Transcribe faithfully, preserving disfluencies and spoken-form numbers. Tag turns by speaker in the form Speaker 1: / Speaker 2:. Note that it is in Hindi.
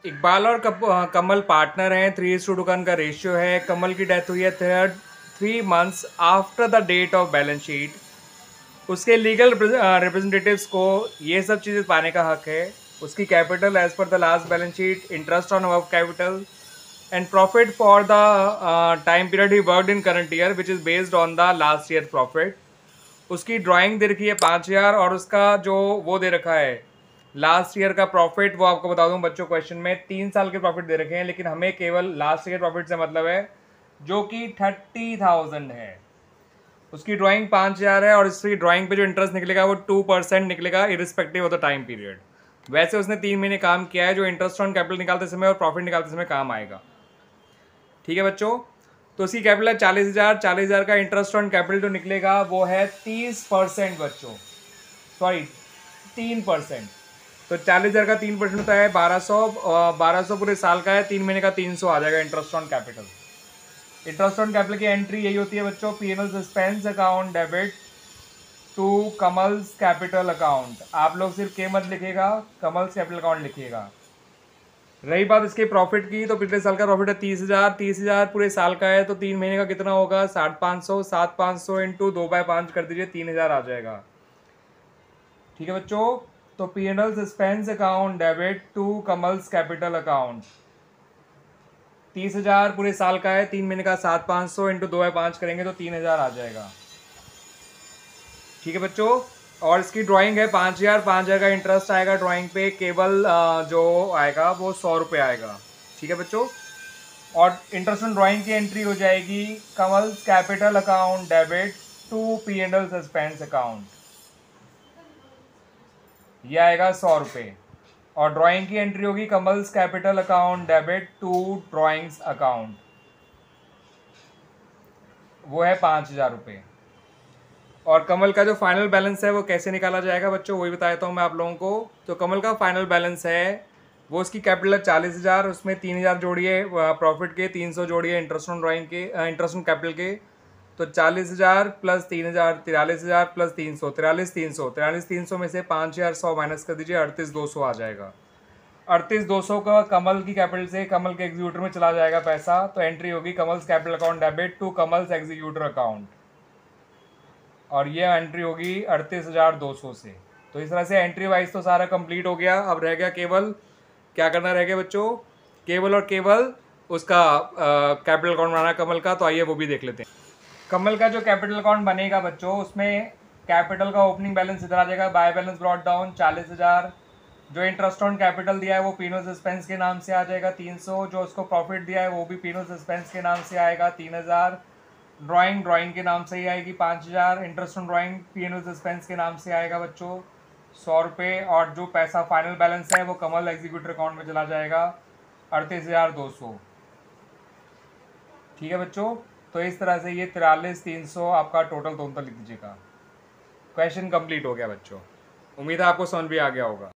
Speaker 1: इकबाल और कप, कमल पार्टनर हैं, थ्री इज टू टू का रेशियो है। कमल की डेथ हुई है third three months after the date of balance sheet. उसके लीगल रिप्रेजेंटेटिव्स को ये सब चीज़ें पाने का हक है। उसकी capital as per the last balance sheet, interest on above capital and profit for the time period he worked in current year which is based on the last year profit. उसकी ड्राइंग दे रखी है पाँच हज़ार और उसका जो वो दे रखा है लास्ट ईयर का प्रॉफिट, वो आपको बता दूं बच्चों क्वेश्चन में तीन साल के प्रॉफिट दे रखे हैं, लेकिन हमें केवल लास्ट ईयर प्रॉफिट से मतलब है जो कि थर्टी थाउजेंड है। उसकी ड्राइंग पाँच हज़ार है और इसकी ड्राइंग पे जो इंटरेस्ट निकलेगा वो टू परसेंट निकलेगा irrespective of the time period. वैसे उसने तीन महीने काम किया है, जो इंटरेस्ट ऑन कैपिटल निकालते समय और प्रॉफिट निकालते समय काम आएगा। ठीक है बच्चों, तो उसकी कैपिटल है चालीस हज़ार। चालीस हज़ार का इंटरेस्ट ऑन कैपिटल जो निकलेगा वो है तीस परसेंट बच्चों, सॉरी तीन परसेंट। तो चालीस हज़ार का तीन परसेंट होता है बारह सौ, बारह सौ पूरे साल का है, तीन महीने का तीन सौ आ जाएगा interest on capital. Interest on capital की एंट्री यही होती है बच्चों, P N L suspense account debit to Kamal's capital account. आप लोग सिर्फ के मत लिखिएगा, कमल्स कैपिटल अकाउंट लिखिएगा। रही बात इसके प्रॉफिट की, तो पिछले साल का प्रॉफिट है तीस हज़ार। तीस हज़ार पूरे साल का है, तो तीन महीने का कितना होगा, साठ पाँच सौ। सात पाँच सौ इंटू दो बाय पाँच कर दीजिए, तीन हज़ार आ जाएगा। ठीक है बच्चों, तो P N L suspense account debit to Kamal's capital account. तीस हज़ार पूरे साल का है, तीन महीने का सात पाँच सौ इंटू दो बाय पाँच करेंगे तो तीन हज़ार आ जाएगा। ठीक है बच्चों, और इसकी ड्राइंग है पाँच हज़ार। पाँच हज़ार का इंटरेस्ट आएगा ड्राइंग पे, केवल जो आएगा वो सौ रुपये आएगा। ठीक है बच्चों, और इंटरेस्ट ऑन ड्राइंग की एंट्री हो जाएगी Kamal's capital account debit to P and L suspense account, ये आएगा सौ रुपये। और ड्राइंग की एंट्री होगी Kamal's capital account debit to drawings account, वो है पाँच हज़ार रुपये। और कमल का जो फाइनल बैलेंस है वो कैसे निकाला जाएगा बच्चों, वही बता देता हूँ मैं आप लोगों को। तो कमल का फाइनल बैलेंस है, वो उसकी कैपिटल है चालीस हज़ार, उसमें तीन हज़ार जोड़िए प्रॉफिट के, तीन सौ जोड़िए इंटरेस्ट ऑन ड्राइंग के, इंटरेस्ट ऑन कैपिटल के। तो चालीस हज़ार प्लस तीन हज़ार तिरालीस हज़ार प्लस तीन सौ तिरालीस तीन सौ तिरालीस तीन सौ में से पाँच हज़ार सौ माइनस कर दीजिए, अड़तीस दो सौ आ जाएगा। अड़तीस दो सौ का कमल की कैपिटल से कमल के एग्जीक्यूटर में चला जाएगा पैसा, तो एंट्री होगी Kamal's capital account debit to Kamal's executor account, और ये एंट्री होगी अड़तीस हज़ार दो सौ से। तो इस तरह से एंट्री वाइज तो सारा कंप्लीट हो गया। अब रह गया केवल क्या करना रह गया बच्चों, केवल और केवल उसका कैपिटल अकाउंट बनाना कमल का। तो आइए वो भी देख लेते हैं। कमल का जो कैपिटल अकाउंट बनेगा बच्चों, उसमें कैपिटल का ओपनिंग बैलेंस इधर आ जाएगा, बाय बैलेंस ब्रॉट डाउन चालीस हज़ार। जो इंटरेस्ट ऑन कैपिटल दिया है वो पीनो सस्पेंस के नाम से आ जाएगा तीन सौ। जो उसको प्रॉफिट दिया है वो भी पीनो सस्पेंस के नाम से आएगा तीन हज़ार। ड्राइंग ड्राइंग के नाम से ही आएगी पाँच हज़ार। Interest on drawing P N L suspense के नाम से आएगा बच्चों सौ रुपये। और जो पैसा फाइनल बैलेंस है वो कमल एग्जीक्यूटर अकाउंट में चला जाएगा अड़तीस हज़ार दो सौ। ठीक है बच्चों, तो इस तरह से ये तिरालीस तीन सौ आपका टोटल दोनों लिख दीजिएगा। क्वेश्चन कंप्लीट हो गया बच्चों, उम्मीद है आपको समझ भी आ गया होगा।